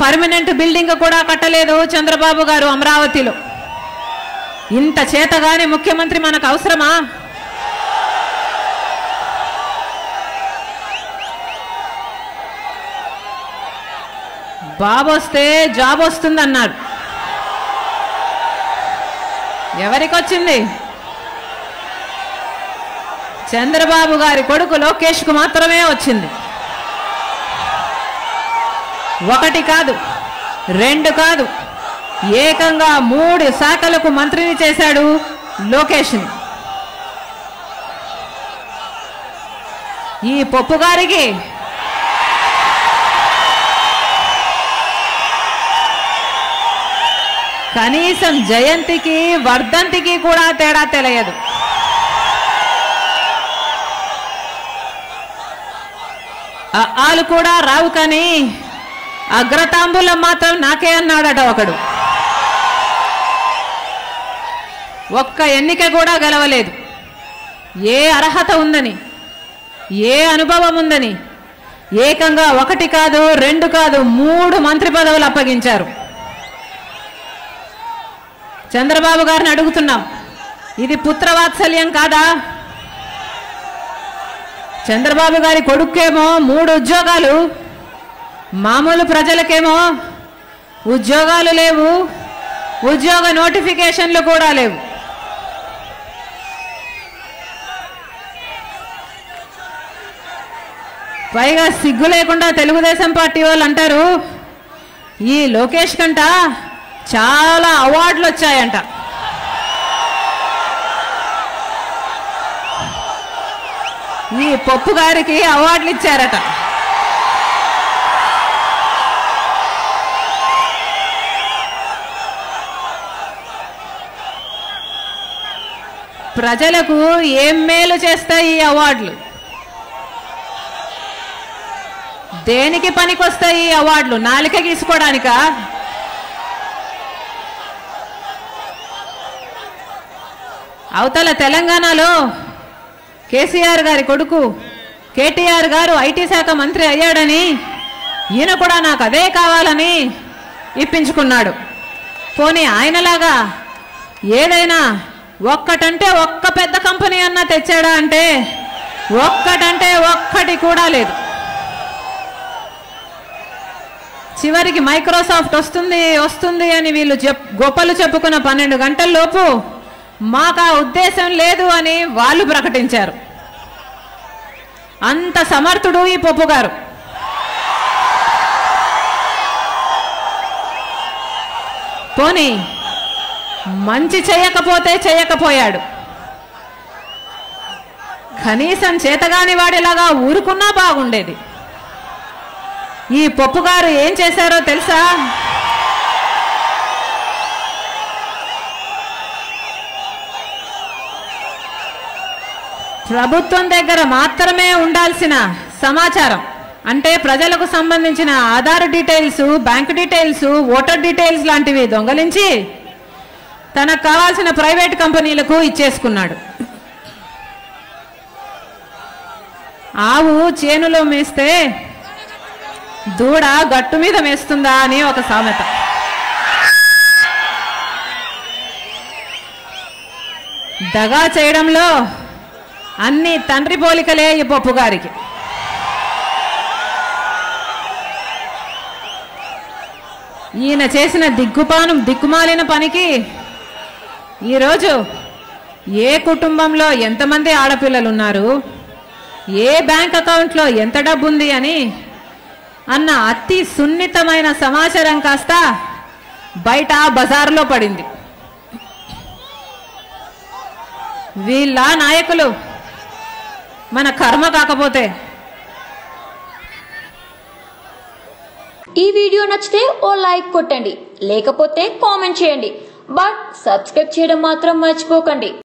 Permanent building కూడా కట్టలేదు చంద్రబాబు గారు అమరావతిలో. ఇంత చేతగాని ముఖ్యమంత్రి మనకు అవసరమా? బాబు వస్తే జాబ్ వస్తుందన్నాడు. ఎవరికి వచ్చింది? చంద్రబాబు గారి కొడుకు లోకేష్ కు మాత్రమే వచ్చింది. ఒకటి కాదు, రెండు కాదు, ఏకంగా 3 శాఖలకు మంత్రిని చేశాడు లోకేష్ని. ఈ పప్పు గారికి కనీసం జయంతికి వర్ధంతికి కూడా తేడా తెలియదు. ఆలు కూడా రావు కానీ అగ్రతాంబూలం మాత్రం నాకే అన్నాడట ఒకడు. ఒక్క ఎన్నిక కూడా గెలవలేదు. ఏ అర్హత ఉందని, ఏ అనుభవం ఉందని ఏకంగా 1 కాదు 2 కాదు 3 మంత్రి పదవులు అప్పగించారు. చంద్రబాబు గారిని అడుగుతున్నాం, ఇది పుత్రవాత్సల్యం కాదా? చంద్రబాబు గారి కొడుకేమో 3 ఉద్యోగాలు, మామూలు ప్రజలకేమో ఉద్యోగాలు లేవు, ఉద్యోగ నోటిఫికేషన్లు కూడా లేవు. పైగా సిగ్గు లేకుండా తెలుగుదేశం పార్టీ వాళ్ళు అంటారు, ఈ లోకేష్ కంట చాలా అవార్డులు వచ్చాయంట. ఈ పప్పు గారికి అవార్డులు ఇచ్చారట. ప్రజలకు ఏం మేలు చేస్తాయి ఈ అవార్డులు? దేనికి పనికొస్తాయి ఈ అవార్డులు? నాలిక గీసుకోవడానికా? అవతల తెలంగాణలో కేసీఆర్ గారి కొడుకు కేటీఆర్ గారు ఐటీ శాఖ మంత్రి అయ్యాడని ఈయన కూడా నాకు అదే కావాలని ఇప్పించుకున్నాడు. పోనీ ఆయనలాగా ఏదైనా ఒక్కటంటే ఒక్క పెద్ద కంపెనీ అన్నా తెచ్చాడా అంటే ఒక్కటంటే ఒక్కటి కూడా లేదు. చివరికి మైక్రోసాఫ్ట్ వస్తుంది అని వీళ్ళు గొప్పలు చెప్పుకున్న 12 గంటల లోపు మాకు ఆ ఉద్దేశం లేదు అని వాళ్ళు ప్రకటించారు. అంత సమర్థుడు ఈ పప్పు గారు. పోనీ మంచి చేయకపోతే చేయకపోయాడు, కనీసం చేతగాని వాడిలాగా ఊరుకున్నా బాగుండేది. ఈ పప్పు గారు ఏం చేశారో తెలుసా? ప్రభుత్వం దగ్గర మాత్రమే ఉండాల్సిన సమాచారం అంటే ప్రజలకు సంబంధించిన Aadhaar details, bank details, voter details లాంటివి దొంగలించి తనకు కావాల్సిన ప్రైవేట్ కంపెనీలకు ఇచ్చేసుకున్నాడు. ఆవు చేనులో మేస్తే దూడ గట్టు మీద మేస్తుందా అని ఒక సామెత. దగా చేయడంలో అన్ని తండ్రి పోలికలే ఈ పప్పు గారికి. ఈయన చేసిన దిక్కుమాలిన పనికి ఈరోజు ఏ కుటుంబంలో ఎంతమంది ఆడపిల్లలు ఉన్నారు, ఏ బ్యాంక్ అకౌంట్లో ఎంత డబ్బు ఉంది అని అన్న అతి సున్నితమైన సమాచారం కాస్త బయట బజార్లో పడింది. వీళ్ళ నాయకులు మన కర్మ కాకపోతే. ఈ వీడియో నచ్చితే ఓ లైక్ కొట్టండి, లేకపోతే కామెంట్ చేయండి. బట్ సబ్స్క్రైబ్ చేయడం మాత్రం మర్చిపోకండి.